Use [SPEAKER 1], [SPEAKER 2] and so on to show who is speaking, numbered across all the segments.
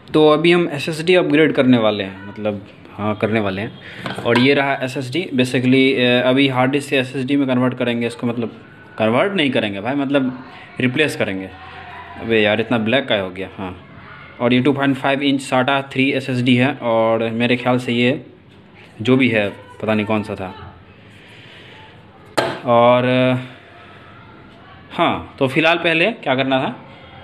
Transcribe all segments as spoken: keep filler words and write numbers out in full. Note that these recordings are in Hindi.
[SPEAKER 1] तो अभी हम एस एस डी अपग्रेड करने वाले हैं, मतलब हाँ करने वाले हैं। और ये रहा एस एस डी। बेसिकली अभी हार्ड डिस्क से एस एस डी में कन्वर्ट करेंगे इसको, मतलब कन्वर्ट नहीं करेंगे भाई, मतलब रिप्लेस करेंगे। अबे यार इतना ब्लैक का हो गया। हाँ, और ये two point five inch SATA three S S D है, और मेरे ख्याल से ये जो भी है पता नहीं कौन सा था। और हाँ, तो फ़िलहाल पहले क्या करना था,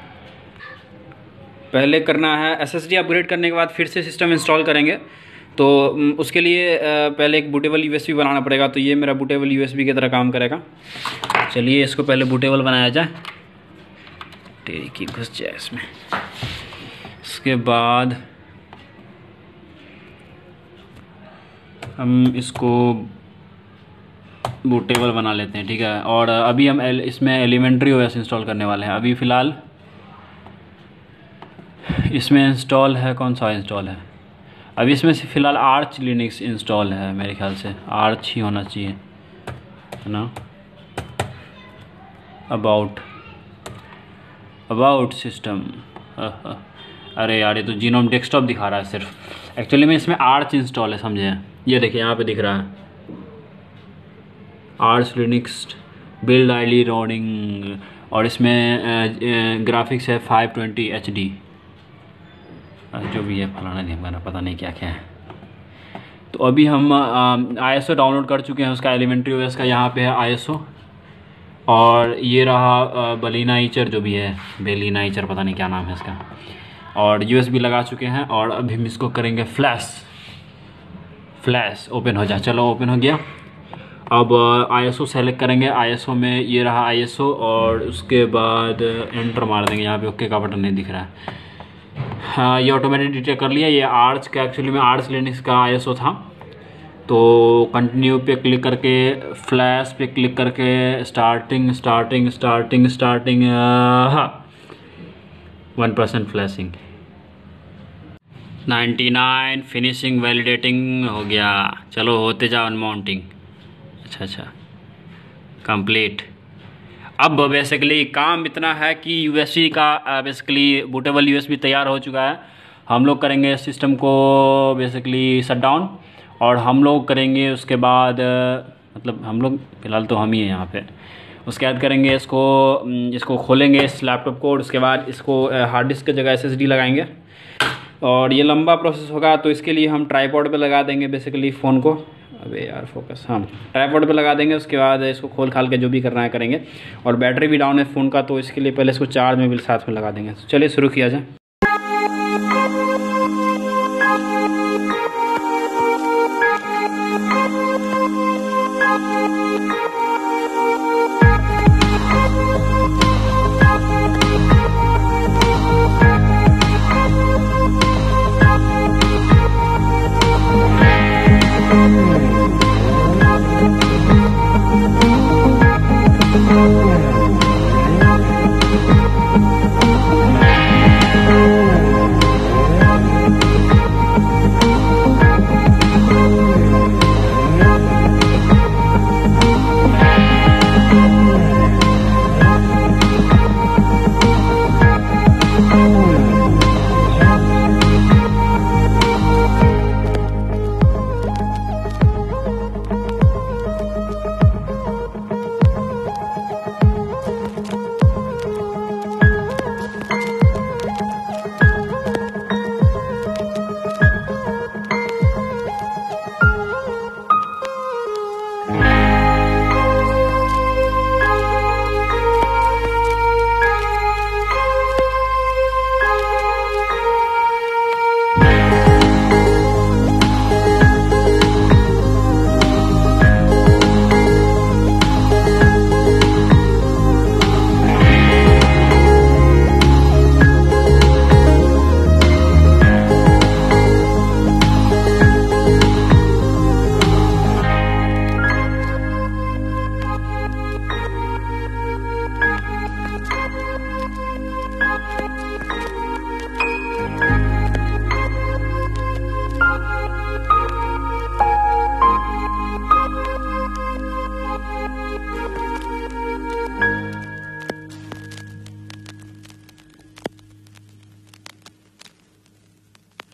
[SPEAKER 1] पहले करना है एस एस डी अपग्रेड करने के बाद फिर से सिस्टम इंस्टॉल करेंगे। तो उसके लिए पहले एक बूटेबल यू एस बी बनाना पड़ेगा। तो ये मेरा बूटेबल यू एस बी की तरह काम करेगा। चलिए इसको पहले बूटेबल बनाया जाए, तेरी की घुस जाए इसमें। इसके बाद हम इसको बूटेबल बना लेते हैं, ठीक है। और अभी हम एल, इसमें एलिमेंट्री ओ एस इंस्टॉल करने वाले हैं। अभी फ़िलहाल इसमें इंस्टॉल है, कौन सा इंस्टॉल है अभी इसमें से फ़िलहाल आर्च लिनक्स इंस्टॉल है, मेरे ख्याल से आर्च ही होना चाहिए, है ना। अबाउट अबाउट सिस्टम, अरे यार ये तो जीनोम डेस्कटॉप दिखा रहा है सिर्फ। एक्चुअली में इसमें आर्च इंस्टॉल है, समझे। ये देखिए यहाँ पे दिख रहा है आर्च लिनक्स बिल्ड आईडी रोडिंग, और इसमें ग्राफिक्स है फाइव ट्वेंटी एच डी, जो भी है फलाना ढिमकाना पता नहीं क्या क्या है। तो अभी हम आई एस ओ डाउनलोड कर चुके हैं उसका, एलिमेंट्री ओ एस का। यहाँ पे है आई एस ओ, और ये रहा बलीना ईचर, जो भी है बेलीना ईचर, पता नहीं क्या नाम है इसका। और यू एस बी लगा चुके हैं, और अभी हम इसको करेंगे फ्लैश। फ्लैश ओपन हो जाए, चलो ओपन हो गया। अब आई एस ओ सेलेक्ट करेंगे। आई एस ओ में ये रहा आई एस ओ, और उसके बाद एंटर मार देंगे। यहाँ पे ओके का बटन नहीं दिख रहा है। हाँ, ये ऑटोमेटिक डिटेक्ट कर लिया। ये आर्च का, एक्चुअली में आर्च लिनक्स का आई एस ओ था। तो कंटिन्यू पे क्लिक करके, फ्लैश पे क्लिक करके, स्टार्टिंग स्टार्टिंग स्टार्टिंग स्टार्टिंग हाँ one percent flashing, ninety nine finishing validating हो गया। चलो होते जाओ अनमाउंटिंग। अच्छा अच्छा कंप्लीट। अब बेसिकली काम इतना है कि यू एस बी का basically bootable U S B तैयार हो चुका है। हम लोग करेंगे सिस्टम को बेसिकली शट डाउन, और हम लोग करेंगे उसके बाद, मतलब हम लोग फ़िलहाल तो हम ही हैं यहाँ पे। उसके बाद करेंगे इसको इसको खोलेंगे इस लैपटॉप को, और उसके बाद इसको हार्ड डिस्क की जगह एस एस डी लगाएंगे। और ये लंबा प्रोसेस होगा, तो इसके लिए हम ट्राईपॉड पे लगा देंगे बेसिकली फ़ोन को। अबे यार फोकस, हाँ ट्राईपॉड पे लगा देंगे। उसके बाद इसको खोल खाल के जो भी करना है करेंगे। और बैटरी भी डाउन है फ़ोन का, तो इसके लिए पहले इसको चार्ज में भी साथ में लगा देंगे। चलिए शुरू किया जाए।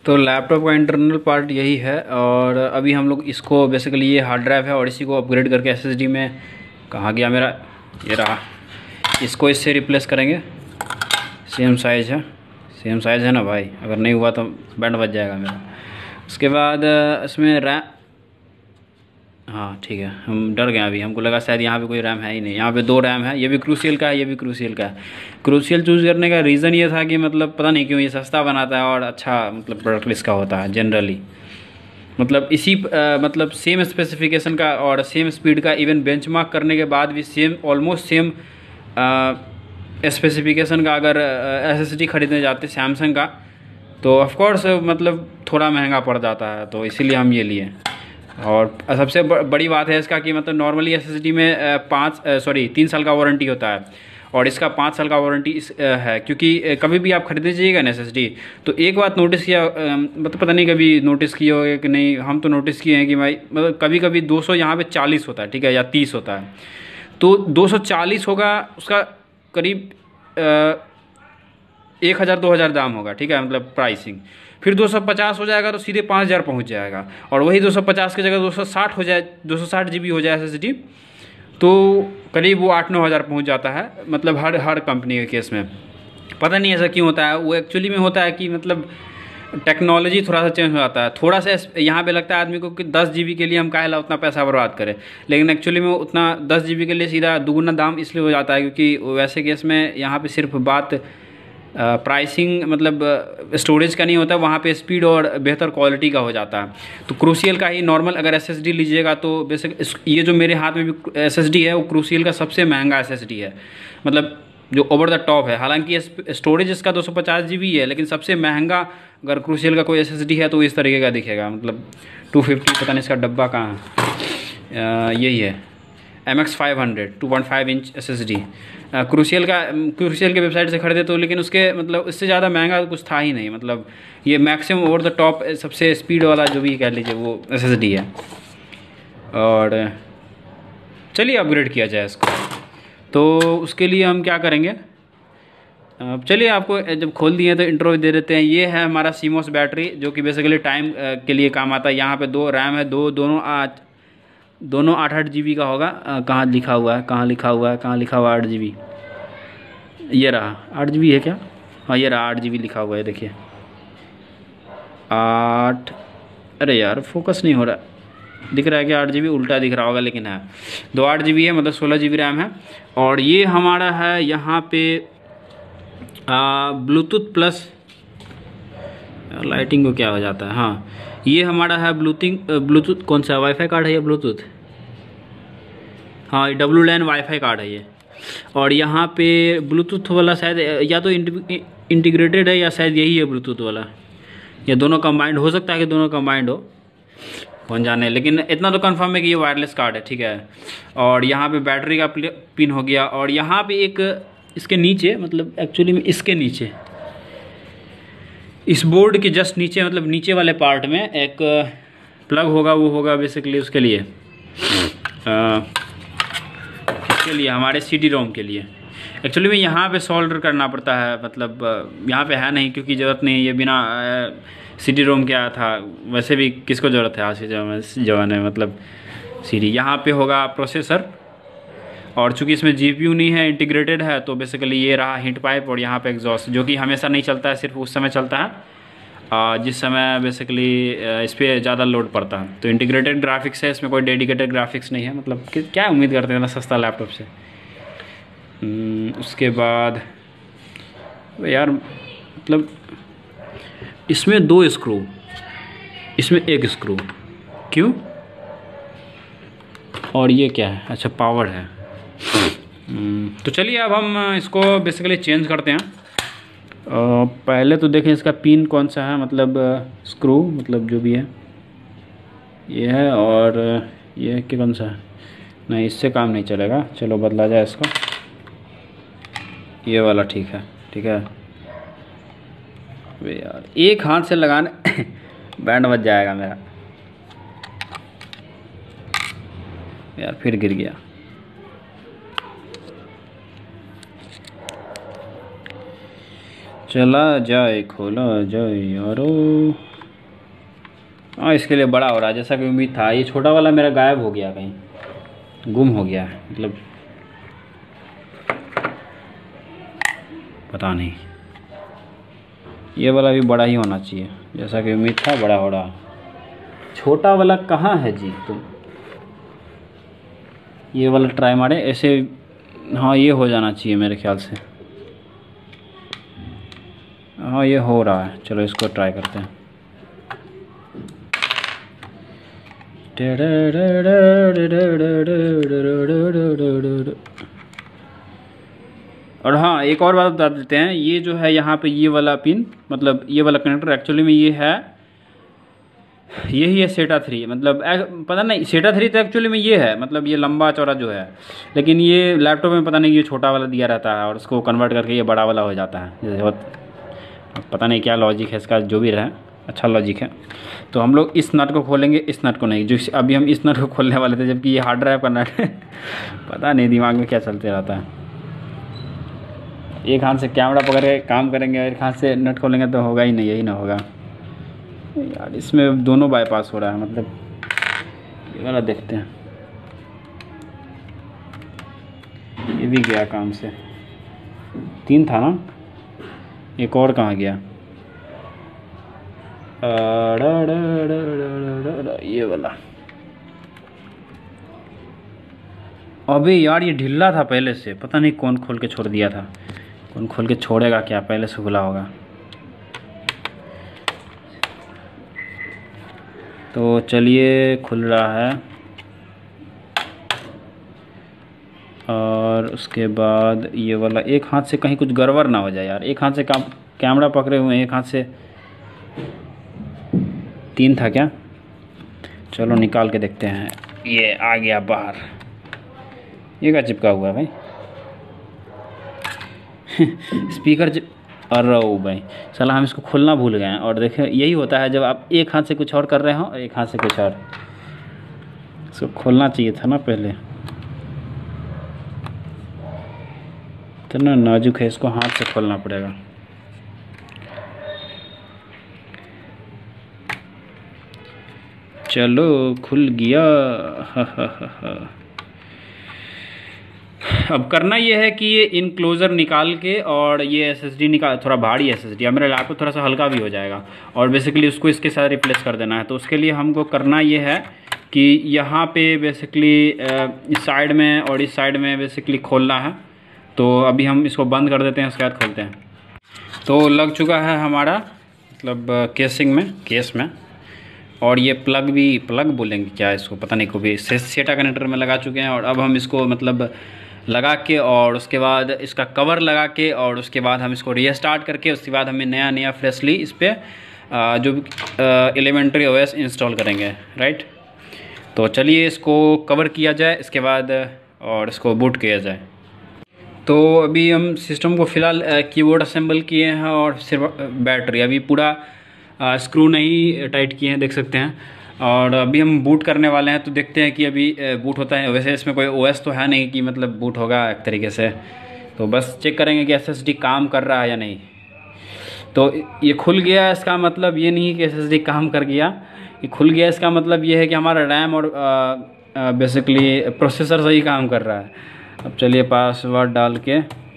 [SPEAKER 1] तो लैपटॉप का इंटरनल पार्ट यही है, और अभी हम लोग इसको बेसिकली ये हार्ड ड्राइव है और इसी को अपग्रेड करके एसएसडी में, कहाँ गया मेरा, ये रहा, इसको इससे रिप्लेस करेंगे। सेम साइज़ है, सेम साइज़ है ना भाई, अगर नहीं हुआ तो बैंड बच जाएगा मेरा। उसके बाद इसमें रैम, हाँ ठीक है, हम डर गए अभी, हमको लगा शायद यहाँ पे कोई रैम है ही नहीं। यहाँ पे दो रैम है, ये भी क्रूसियल का है, ये भी क्रूसियल का है। क्रूसियल चूज़ करने का रीज़न ये था कि मतलब पता नहीं क्यों ये सस्ता बनाता है और अच्छा मतलब प्रोडक्ट इसका होता है जनरली, मतलब इसी आ, मतलब सेम स्पेसिफिकेशन का और सेम स्पीड का, इवन बेंचमार्क करने के बाद भी सेम ऑलमोस्ट सेम स्पेसिफिकेशन का अगर एसएसडी खरीदने जाते सैमसंग का, तो ऑफ कोर्स मतलब थोड़ा महंगा पड़ जाता है, तो इसीलिए हम ये लिए। और सबसे बड़ी बात है इसका कि मतलब नॉर्मली एसएसडी में पाँच सॉरी तीन साल का वारंटी होता है, और इसका पाँच साल का वारंटी इस है, क्योंकि कभी भी आप खरीदने जाइएगा ना एसएसडी, तो एक बात नोटिस किया, मतलब पता नहीं कभी नोटिस किए होगे कि नहीं, हम तो नोटिस किए हैं कि भाई मतलब कभी कभी दो सौ यहाँ पे चालीस होता है, ठीक है, या तीस होता है, तो दो सौ चालीस होगा, उसका करीब एक हज़ार दो हज़ार दाम होगा, ठीक है, मतलब प्राइसिंग। फिर दो सौ पचास हो जाएगा तो सीधे पाँच हज़ार पहुँच जाएगा, और वही दो सौ पचास की जगह दो सौ साठ हो जाए, दो सौ साठ जी बी हो जाए एसएसडी, तो करीब वो आठ नौ हज़ार पहुँच जाता है, मतलब हर हर कंपनी के केस में। पता नहीं ऐसा क्यों होता है, वो एक्चुअली में होता है कि मतलब टेक्नोलॉजी थोड़ा सा चेंज हो जाता है, थोड़ा सा यहाँ पे लगता है आदमी को कि दस जी बी के लिए हम काहे उतना पैसा बर्बाद करें, लेकिन एक्चुअली में उतना दस जी बी के लिए सीधा दुगुना दाम इसलिए हो जाता है क्योंकि वैसे केस में यहाँ पे सिर्फ बात प्राइसिंग मतलब स्टोरेज का नहीं होता, वहाँ पे स्पीड और बेहतर क्वालिटी का हो जाता है। तो क्रूसियल का ही नॉर्मल अगर एसएसडी लीजिएगा तो बेसिक ये जो मेरे हाथ में भी एसएसडी है वो क्रूसियल का सबसे महंगा एसएसडी है, मतलब जो ओवर द टॉप है। हालांकि स्टोरेज इसका दो सौ पचास जी बी है, लेकिन सबसे महंगा अगर क्रूसियल का कोई एसएसडी है तो इस तरीके का दिखेगा, मतलब टू फिफ्टी, पता नहीं इसका डब्बा कहाँ है, यही है M X five hundred two point five inch S S D Crucial का, क्रूसियल के वेबसाइट से खरीदे तो, लेकिन उसके मतलब इससे ज़्यादा महंगा कुछ था ही नहीं, मतलब ये मैक्सिमम ओवर द टॉप सबसे स्पीड वाला जो भी कह लीजिए वो एस एस डी है। और चलिए अपग्रेड किया जाए इसको, तो उसके लिए हम क्या करेंगे, चलिए आपको जब खोल दिए तो इंट्रो दे देते हैं। ये है हमारा सीमोस बैटरी जो कि बेसिकली टाइम के लिए काम आता है। यहाँ पे दो रैम है, दो दोनों आठ दोनों आठ आठ जी बी का होगा। कहाँ लिखा हुआ है, कहाँ लिखा हुआ है, कहाँ लिखा हुआ है आठ जी बी, ये रहा आठ जी बी है क्या, हाँ ये रहा आठ जी बी लिखा हुआ है, देखिए आठ, अरे यार फोकस नहीं हो रहा, दिख रहा है कि आठ जी बी, उल्टा दिख रहा होगा लेकिन है दो आठ जी बी है, मतलब सोलह जी बी रैम है। और ये हमारा है यहाँ पे ब्लूटूथ प्लस, लाइटिंग को क्या हो जाता है, हाँ ये हमारा है ब्लूटूथ ब्लूटूथ कौन सा वाईफाई कार्ड है ये ब्लूटूथ, हाँ डब्ल्यू लैन वाईफाई कार्ड है ये। और यहाँ पे ब्लूटूथ वाला शायद या तो इंटीग्रेटेड है या शायद यही है ब्लूटूथ वाला, या दोनों कंबाइंड हो सकता है कि दोनों कंबाइंड हो, कौन जाने, लेकिन इतना तो कंफर्म है कि ये वायरलेस कार्ड है, ठीक है। और यहाँ पे बैटरी का पिन हो गया, और यहाँ पे एक इसके नीचे, मतलब एक्चुअली में इसके नीचे, इस बोर्ड के जस्ट नीचे, मतलब नीचे वाले पार्ट में एक प्लग होगा, वो होगा बेसिकली उसके लिए आ, इसके लिए हमारे सी डी रोम के लिए। एक्चुअली में यहाँ पे सोल्डर करना पड़ता है, मतलब यहाँ पे है नहीं क्योंकि ज़रूरत नहीं है, ये बिना सी डी रोम क्या था, वैसे भी किसको ज़रूरत है आज के ज़माने में, मतलब सी डी। यहाँ पे होगा प्रोसेसर, और चूंकि इसमें जी पी यू नहीं है, इंटीग्रेटेड है, तो बेसिकली ये रहा हीट पाइप, और यहाँ पे एग्जॉस्ट जो कि हमेशा नहीं चलता है, सिर्फ उस समय चलता है जिस समय बेसिकली इस पर ज़्यादा लोड पड़ता है। तो इंटीग्रेटेड ग्राफिक्स है, इसमें कोई डेडिकेटेड ग्राफिक्स नहीं है, मतलब क्या उम्मीद करते हैं ना सस्ता लैपटॉप से। उसके बाद यार मतलब इसमें दो स्क्रू, इसमें एक स्क्रू, क्यों, और ये क्या है, अच्छा पावर है। तो चलिए अब हम इसको बेसिकली चेंज करते हैं। आ, पहले तो देखें इसका पिन कौन सा है, मतलब स्क्रू, मतलब जो भी है ये है, और ये है कि कौन सा है, नहीं इससे काम नहीं चलेगा, चलो बदला जाए इसको, ये वाला ठीक है, ठीक है। वे यार एक हाथ से लगाने बैंड बज जाएगा मेरा, यार फिर गिर गया। चला जाए खोला जाए यारो। हाँ इसके लिए बड़ा हो रहा है जैसा कि उम्मीद था। ये छोटा वाला मेरा गायब हो गया, कहीं गुम हो गया है, मतलब पता नहीं। ये वाला भी बड़ा ही होना चाहिए जैसा कि उम्मीद था, बड़ा हो रहा। छोटा वाला कहाँ है जी तुम? ये वाला ट्राई मारे ऐसे। हाँ ये हो जाना चाहिए मेरे ख्याल से। हाँ ये हो रहा है, चलो इसको ट्राई करते हैं। और हाँ एक और बात बता देते हैं, ये जो है यहाँ पे ये वाला पिन, मतलब ये वाला कनेक्टर एक्चुअली में ये है, यही है सेटा थ्री। मतलब पता नहीं, सेटा थ्री तो एक्चुअली में ये है, मतलब ये लंबा चौड़ा जो है, लेकिन ये लैपटॉप में पता नहीं ये छोटा वाला दिया रहता है और उसको कन्वर्ट करके ये बड़ा वाला हो जाता है। जैसे बहुत पता नहीं क्या लॉजिक है इसका, जो भी रहे अच्छा लॉजिक है। तो हम लोग इस नट को खोलेंगे, इस नट को नहीं, जो अभी हम इस नट को खोलने वाले थे, जबकि ये हार्ड ड्राइव का नट है। पता नहीं दिमाग में क्या चलते रहता है। एक हाथ से कैमरा पकड़ के काम करेंगे और एक हाथ से नट खोलेंगे तो होगा ही नहीं, यही ना होगा यार। इसमें दोनों बाईपास हो रहा है, मतलब ये वाला देखते हैं। ये भी गया काम से, तीन था ना, एक और कहाँ गया? ये वाला। अबे यार ये ढीला था पहले से, पता नहीं कौन खोल के छोड़ दिया था। कौन खोल के छोड़ेगा क्या, पहले से खुला होगा। तो चलिए खुल रहा है। और उसके बाद ये वाला, एक हाथ से कहीं कुछ गड़बड़ ना हो जाए यार। एक हाथ से काम कैमरा पकड़े हुए हैं, एक हाथ से। तीन था क्या? चलो निकाल के देखते हैं। ये आ गया बाहर। ये क्या चिपका हुआ है भाई? Speaker chip. अरे ओ भाई साला, हम इसको खोलना भूल गए हैं। और देखें यही होता है जब आप एक हाथ से कुछ और कर रहे हो और एक हाथ से कुछ और। इसको खोलना चाहिए था ना पहले। इतना नाजुक है, इसको हाथ से खोलना पड़ेगा। चलो खुल गया। हा हा हा हा। अब करना ये है कि ये इनक्लोज़र निकाल के और ये एसएसडी निकाल, थोड़ा भारी एसएसडी है, मेरा लैपटॉप थोड़ा सा हल्का भी हो जाएगा, और बेसिकली उसको इसके साथ रिप्लेस कर देना है। तो उसके लिए हमको करना ये है कि यहाँ पे बेसिकली इस साइड में और इस साइड में बेसिकली खोलना है। तो अभी हम इसको बंद कर देते हैं, उसके बाद खोलते हैं। तो लग चुका है हमारा, मतलब केसिंग में, केस में। और ये प्लग भी, प्लग बोलेंगे क्या इसको पता नहीं, को भी सेटा कनेक्टर में लगा चुके हैं। और अब हम इसको मतलब लगा के और उसके बाद इसका कवर लगा के और उसके बाद हम इसको रीस्टार्ट करके उसके बाद हमें नया नया फ्रेशली इस पर जो एलिमेंट्री ओएस इंस्टॉल करेंगे, राइट। तो चलिए इसको कवर किया जाए इसके बाद और इसको बूट किया जाए। तो अभी हम सिस्टम को फ़िलहाल कीबोर्ड असेंबल किए हैं और सिर्फ बैटरी, अभी पूरा स्क्रू नहीं टाइट किए हैं, देख सकते हैं। और अभी हम बूट करने वाले हैं, तो देखते हैं कि अभी बूट होता है। वैसे इसमें कोई ओएस तो है नहीं कि मतलब बूट होगा एक तरीके से, तो बस चेक करेंगे कि एसएसडी काम कर रहा है या नहीं। तो ये खुल गया, इसका मतलब ये नहीं कि एसएसडी काम कर गया। ये खुल गया इसका मतलब ये है कि हमारा रैम और बेसिकली प्रोसेसर सही काम कर रहा है। अब चलिए पासवर्ड डाल के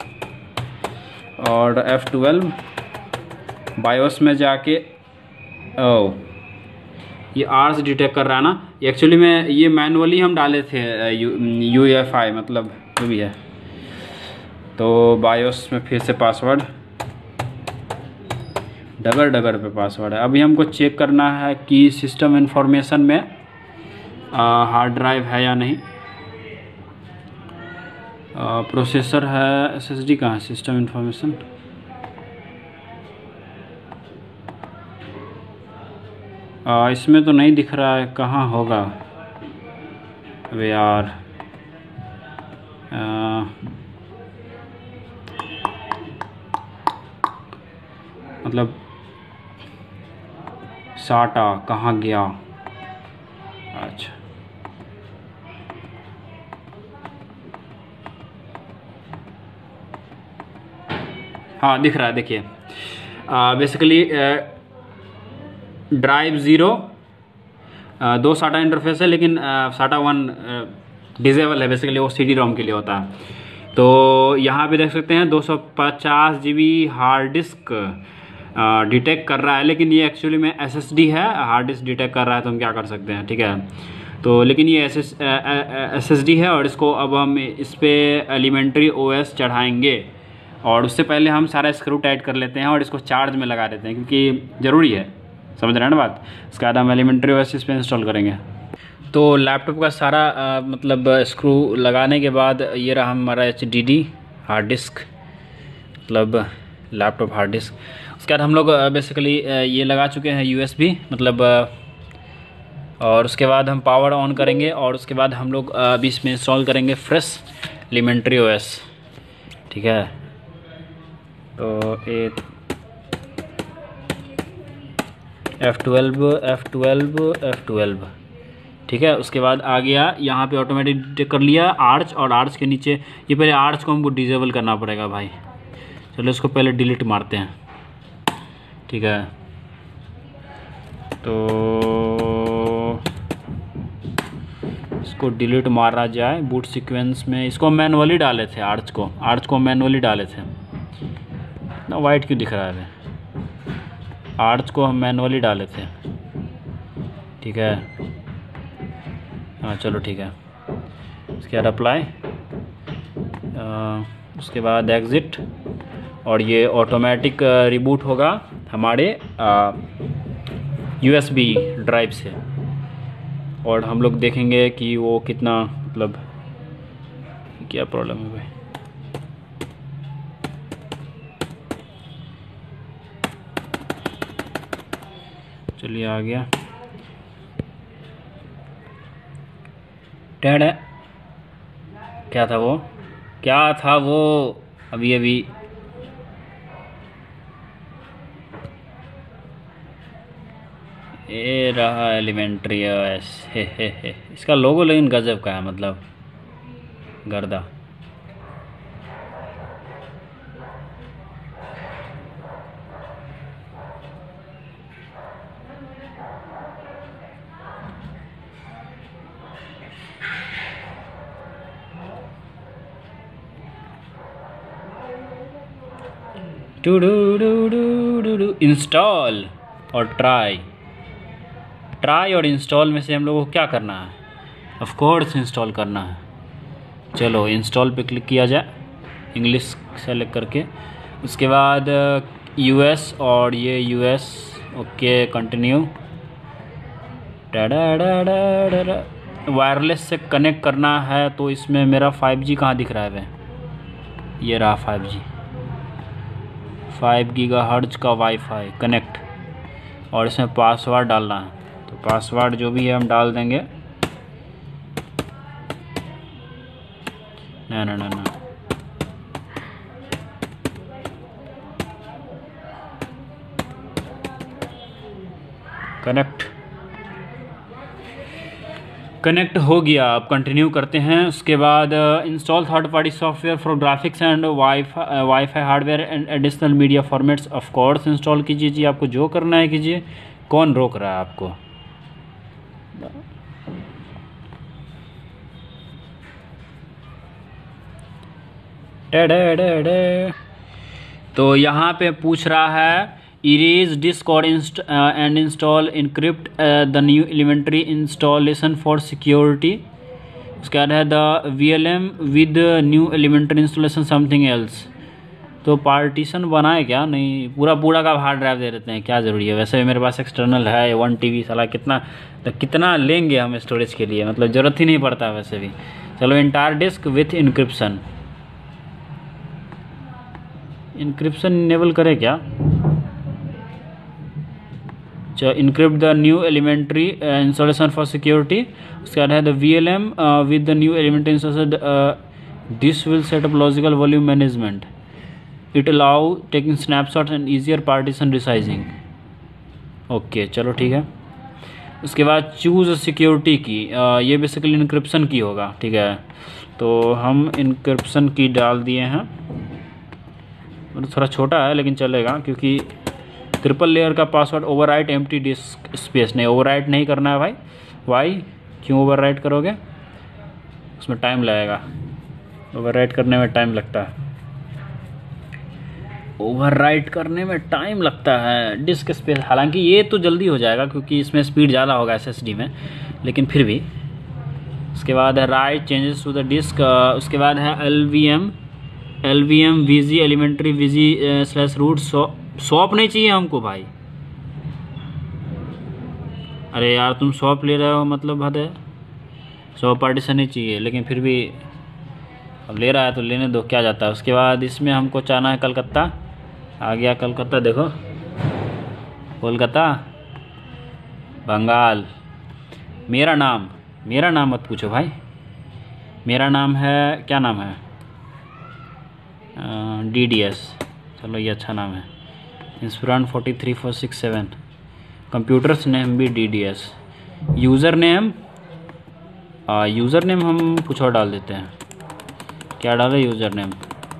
[SPEAKER 1] और एफ ट्वेल्व बायोस में जाके, ओ ये आर्स डिटेक्ट कर रहा है ना। एक्चुअली में ये मैनुअली हम डाले थे यू एफ आई, मतलब जो भी है। तो बायोस में फिर से पासवर्ड, डगर डगर पे पासवर्ड है। अभी हमको चेक करना है कि सिस्टम इन्फॉर्मेशन में हार्ड ड्राइव है या नहीं। प्रोसेसर है, एसएसडी कहाँ है, सिस्टम इन्फॉर्मेशन। आ, इसमें तो नहीं दिख रहा है, कहाँ होगा अबे यार। आ, मतलब साटा कहाँ गया? अच्छा हाँ दिख रहा है, देखिए बेसिकली ड्राइव ज़ीरो, दो साटा इंटरफेस है, लेकिन साटा वन डिजेबल है, बेसिकली वो सी डी रोम के लिए होता है। तो यहाँ पे देख सकते हैं दो सौ पचास G B hard disk detect कर रहा है, लेकिन ये एक्चुअली में एस एस डी है, हार्ड डिस्क डिटेक्ट कर रहा है, तो हम क्या कर सकते हैं, ठीक है। तो लेकिन ये S S S S D है, और इसको अब हम इस पर एलिमेंट्री ओ एस चढ़ाएंगे, और उससे पहले हम सारा स्क्रू टाइट कर लेते हैं और इसको चार्ज में लगा देते हैं, क्योंकि ज़रूरी है, समझ रहे हैं ना बात। उसके बाद हम एलिमेंट्री ओ एस इस पर इंस्टॉल करेंगे। तो लैपटॉप का सारा आ, मतलब स्क्रू लगाने के बाद ये रहा हमारा H D D hard disk, मतलब लैपटॉप हार्ड डिस्क। उसके बाद हम लोग बेसिकली ये लगा चुके हैं यू एस बी, मतलब और उसके बाद हम पावर ऑन करेंगे, और उसके बाद हम लोग अभी इसमें इंस्टॉल करेंगे फ्रेश एलिमेंट्री ओ एस, ठीक है। तो A F twelve F twelve F twelve ठीक है। उसके बाद आ गया यहाँ पे ऑटोमेटिक डिटेक्ट कर लिया आर्च, और आर्च के नीचे ये पहले आर्च को हमको डिसेबल करना पड़ेगा भाई। चलो इसको पहले डिलीट मारते हैं, ठीक है। तो इसको डिलीट मारा जाए बूट सीक्वेंस में। इसको मैनुअली डाले थे, आर्च को आर्च को मैनुअली डाले थे ना, वाइट क्यों दिख रहा है, आर्च को हम मैनुअली डाले थे, ठीक है। हाँ चलो ठीक है। उसके बाद अप्लाई, उसके बाद एग्ज़िट, और ये ऑटोमेटिक रिबूट होगा हमारे यूएसबी ड्राइव से, और हम लोग देखेंगे कि वो कितना, मतलब क्या प्रॉब्लम है भाई। चलिए आ गया, टेड है, क्या था वो, क्या था वो, अभी अभी ये रहा एलिमेंट्री ओएस, हे हे हे। इसका लोगो लेकिन गजब का है, मतलब गर्दा। टू डू डू डू डू डू इंस्टॉल और ट्राई, ट्राई और इंस्टॉल में से हम लोगों को क्या करना है, ऑफ कोर्स इंस्टॉल करना है। चलो इंस्टॉल पे क्लिक किया जाए, इंग्लिश सेलेक्ट करके। उसके बाद यूएस, और ये यूएस, ओके कंटिन्यू। वायरलेस से कनेक्ट करना है, तो इसमें मेरा फाइव जी कहाँ दिख रहा है वे, ये रहा फाइव जी, फाइव गीगाहर्ट्ज़ का वाईफाई कनेक्ट, और इसमें पासवर्ड डालना है। तो पासवर्ड जो भी है हम डाल देंगे, ना ना ना ना कनेक्ट कनेक्ट हो गया। अब कंटिन्यू करते हैं। उसके बाद install third party software for graphics and wifi wifi hardware and additional media formats, of course install कीजिए जी, आपको जो करना है कीजिए, कौन रोक रहा है आपको। डे डे डे डे। तो यहाँ पे पूछ रहा है इरेज डिस्क और इंस्ट and install encrypt the new elementary installation for security. उसके बाद है the V L M with new elementary installation something else. तो पार्टीशन बनाए क्या, नहीं पूरा पूरा का हार्ड ड्राइव दे देते हैं, क्या ज़रूरी है। वैसे भी मेरे पास एक्सटर्नल है वन टी बी, साला कितना तो कितना लेंगे हम स्टोरेज के लिए, मतलब ज़रूरत ही नहीं पड़ता वैसे भी। चलो entire disk with encryption, encryption enable करे क्या। चलो encrypt the new elementary installation for security. उसके बाद है the V L M with the new elementary installation, this will set up logical volume management, it allow taking snapshot and easier partition resizing. Okay चलो ठीक है। उसके बाद चूज़ सिक्योरिटी की, uh, ये बेसिकली इनक्रिप्शन की होगा, ठीक है। तो हम इनक्रिप्शन की डाल दिए हैं, मतलब थोड़ा छोटा है लेकिन चलेगा, क्योंकि ट्रिपल लेयर का password overwrite empty disk space, नहीं ओवरराइट नहीं करना है भाई। वाई, क्यों ओवरराइट करोगे, उसमें टाइम लगेगा, ओवरराइट करने में टाइम लगता है, ओवरराइट करने में टाइम लगता है डिस्क स्पेस। हालांकि ये तो जल्दी हो जाएगा क्योंकि इसमें स्पीड ज़्यादा होगा एसएसडी में, लेकिन फिर भी। उसके बाद है write changes to the disk, उसके बाद है L V M L V M V G elementary V G slash root. Swap नहीं चाहिए हमको भाई, अरे यार तुम सॉप ले रहे हो मतलब हद है, सॉप पार्टीशन नहीं चाहिए, लेकिन फिर भी अब ले रहा है तो लेने दो, क्या जाता है। उसके बाद इसमें हमको चाहना है कलकत्ता, आ गया कलकत्ता, देखो कोलकाता बंगाल। मेरा नाम, मेरा नाम मत पूछो भाई, मेरा नाम है, क्या नाम है, डी डी एस, चलो ये अच्छा नाम है, Inspiron forty three four six seven. Computers name भी D D S. User name, user name हम कुछ और डाल देते हैं, क्या डालें यूज़र नेम,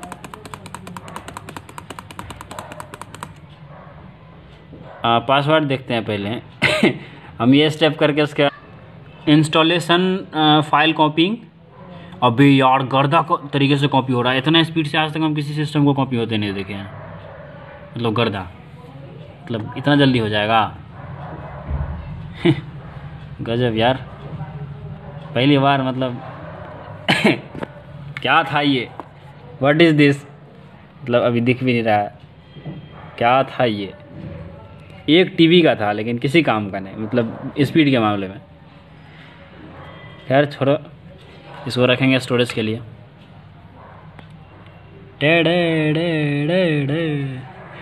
[SPEAKER 1] पासवर्ड देखते हैं पहले हम ये स्टेप करके उसके इंस्टॉलेशन फाइल कॉपिंग। अभी यार गर्दा तरीके से कॉपी हो रहा है, इतना स्पीड से आज तक हम किसी सिस्टम को कॉपी होते नहीं देखे हैं, मतलब गर्दा, मतलब इतना जल्दी हो जाएगा गजब यार, पहली बार, मतलब क्या था ये, व्हाट इज़ दिस, मतलब अभी दिख भी नहीं रहा है क्या था ये, एक टीवी का था लेकिन किसी काम का नहीं, मतलब स्पीड के मामले में। खैर छोड़ो, इसको रखेंगे स्टोरेज के लिए। डे डे डे डे डे।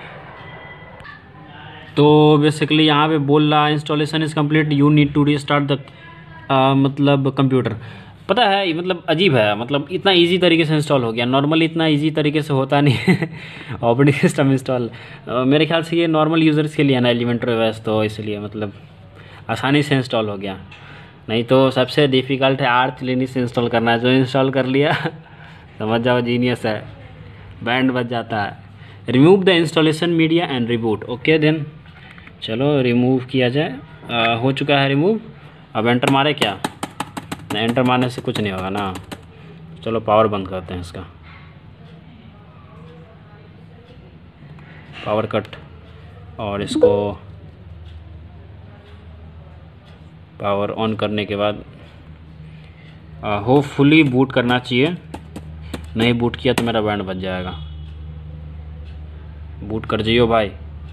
[SPEAKER 1] तो बेसिकली यहाँ पे बोल रहा है installation is complete, you need to restart the मतलब कंप्यूटर। पता है मतलब अजीब है, मतलब इतना इजी तरीके से इंस्टॉल हो गया, नॉर्मली इतना इजी तरीके से होता नहीं है ऑपरेटिंग सिस्टम इंस्टॉल। मेरे ख्याल से ये नॉर्मल यूज़र्स के लिए ना एलिमेंट्री ओएस, तो इसलिए मतलब आसानी से इंस्टॉल हो गया, नहीं तो सबसे डिफ़िकल्ट है आर्च लिनक्स इंस्टॉल करना, जो इंस्टॉल कर लिया समझ जाओ जीनियस है, बैंड बज जाता है। Remove the installation media and reboot, okay then चलो रिमूव किया जाए। आ, हो चुका है रिमूव, अब एंटर मारे क्या, नहीं एंटर मारने से कुछ नहीं होगा ना, चलो पावर बंद करते हैं इसका, पावर कट, और इसको पावर ऑन करने के बाद होपफुली बूट करना चाहिए, नहीं बूट किया तो मेरा बैंड बच जाएगा। बूट कर जाइयो भाई,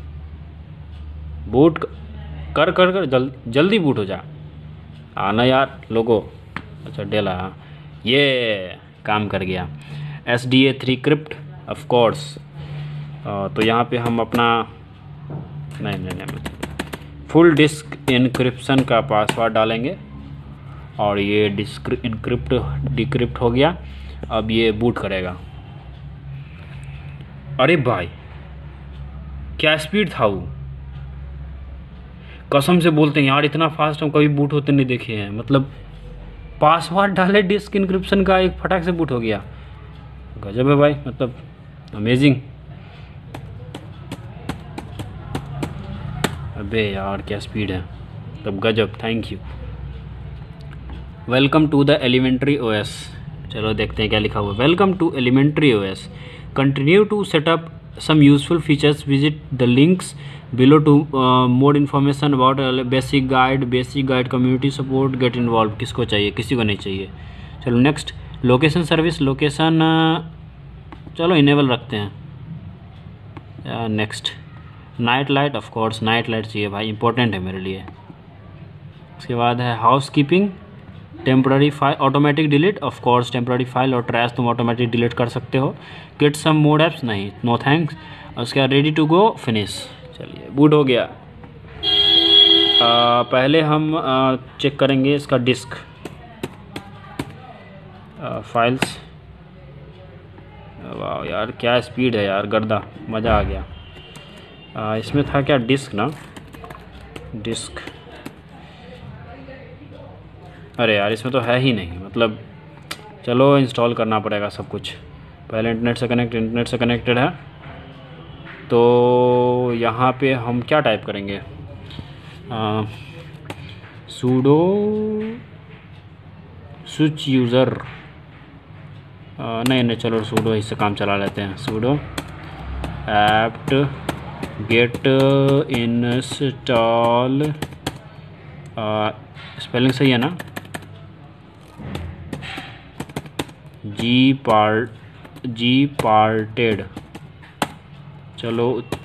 [SPEAKER 1] बूट कर कर कर जल, जल्दी बूट हो जा, आना यार लोगो। अच्छा डेल आया, ये काम कर गया। S D A three crypt of course, तो यहाँ पे हम अपना नहीं नहीं नहीं फुल डिस्क इनक्रिप्शन का पासवर्ड डालेंगे, और ये डिस्क इनक्रिप्ट डिक्रिप्ट हो गया। अब ये बूट करेगा, अरे भाई क्या स्पीड था वो, कसम से बोलते हैं यार इतना फास्ट हम कभी बूट होते नहीं देखे हैं, मतलब पासवर्ड डाले डिस्क इनक्रिप्शन का, एक फटाक से बूट हो गया, गजब है भाई, मतलब अमेजिंग। अबे यार क्या स्पीड है, तब गजब, thank you. Welcome to the elementary OS, चलो देखते हैं क्या लिखा हुआ। Welcome to elementary OS, continue to setup some useful features, visit the links below to uh, more information about uh, basic guide basic guide community support, get involved। किसको चाहिए, किसी को नहीं चाहिए। चलो नेक्स्ट, लोकेशन सर्विस, लोकेशन चलो इनेबल रखते हैं। Next, night light, of course night light चाहिए भाई, इंपॉर्टेंट है मेरे लिए। उसके बाद है housekeeping, temporary file automatic delete, of course temporary file और ट्रैश तुम ऑटोमेटिक डिलीट कर सकते हो। गेट सम मोड ऐप्स, नहीं नो थैंक्स। उसके बाद रेडी टू गो, फिनिश। चलिए बूट हो गया। आ, पहले हम आ, चेक करेंगे इसका डिस्क आ, फाइल्स। वाह यार क्या स्पीड है यार, गर्दा, मज़ा आ गया। आ, इसमें था क्या डिस्क ना, डिस्क, अरे यार इसमें तो है ही नहीं, मतलब चलो इंस्टॉल करना पड़ेगा सब कुछ। पहले इंटरनेट से कनेक्ट, इंटरनेट से कनेक्टेड है, तो यहाँ पे हम क्या टाइप करेंगे, सूडो स्विच यूज़र, नहीं नहीं चलो सूडो इससे काम चला लेते हैं। Sudo apt get install, spelling सही है ना, जी पार्ट जी पार्टेड, चलो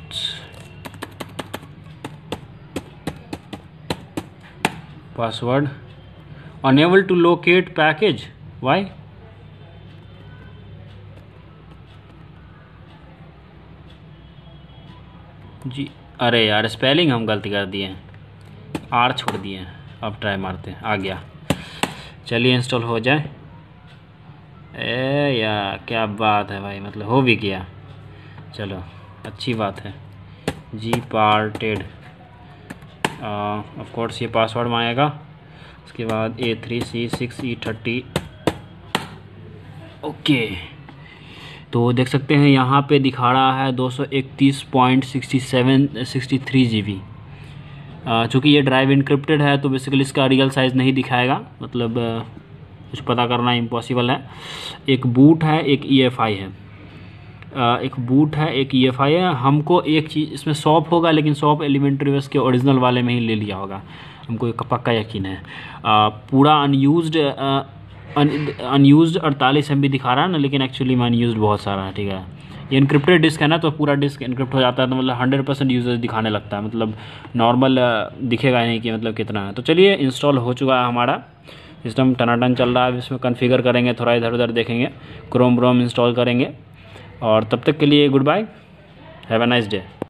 [SPEAKER 1] password unable to locate package, why, G अरे यार स्पेलिंग हम गलती कर दिए हैं, आर छोड़ दिए हैं। अब ट्राई मारते हैं, आ गया, चलिए इंस्टॉल हो जाए। ए यार क्या बात है भाई, मतलब हो भी गया, चलो अच्छी बात है। जी पार्टेड, ऑफ कोर्स ये पासवर्ड मांगेगा, उसके बाद A three C six E thirty, okay. तो देख सकते हैं यहाँ पे दिखा रहा है दो सौ इकतीस point sixty seven sixty three G B. चूँकि ये ड्राइव इनक्रिप्टेड है तो बेसिकली इसका रियल साइज़ नहीं दिखाएगा, मतलब uh, कुछ पता करना इम्पॉसिबल है। एक बूट है, एक ई एफ आई है, uh, एक बूट है, एक ई एफ आई है। हमको एक चीज़ इसमें सॉप होगा, लेकिन सॉप एलिमेंट्री वेस के ओरिजिनल वाले में ही ले लिया होगा, हमको एक पक्का यकीन है। uh, पूरा अनयूज्ड अनयूज्ड अड़तालीस एम बी दिखा रहा है ना, लेकिन एक्चुअली में अनयूज्ड बहुत सारा है, ठीक है। ये इनक्रिप्टेड डिस्क है ना, तो पूरा डिस्क इनक्रिप्ट हो जाता है, तो मतलब हंड्रेड परसेंट यूजर्स दिखाने लगता है, मतलब नॉर्मल दिखेगा ही नहीं कि मतलब कितना है। तो चलिए इंस्टॉल हो चुका है हमारा, सिस्टम टनाटन चल रहा है। इसमें कॉन्फ़िगर करेंगे, थोड़ा इधर उधर देखेंगे, क्रोम ब्रोम इंस्टॉल करेंगे, और तब तक के लिए goodbye, have a nice day.